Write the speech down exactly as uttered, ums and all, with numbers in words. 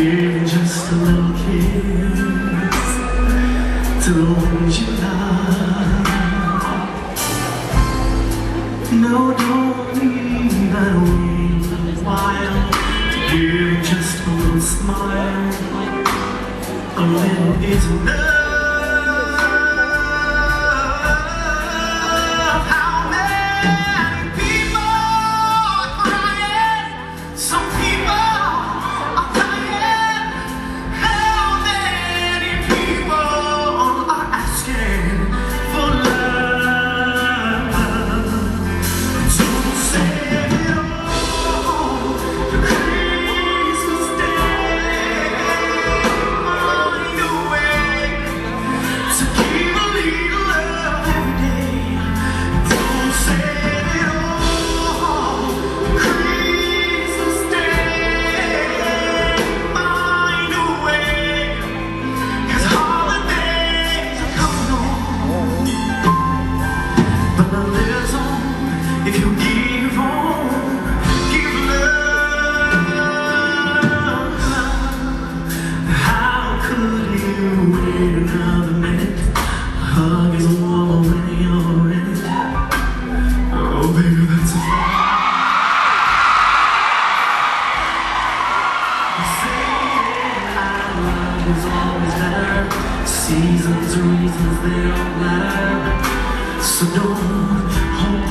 give just a little kiss to the ones you love. No, don't even wait a while to give just a little smile. A little is enough. If you give on, give love, how could you wait another minute? A hug is warm already, already. Oh baby, that's a fact. You say I love is always better. Seasons, reasons, they don't matter. So don't hold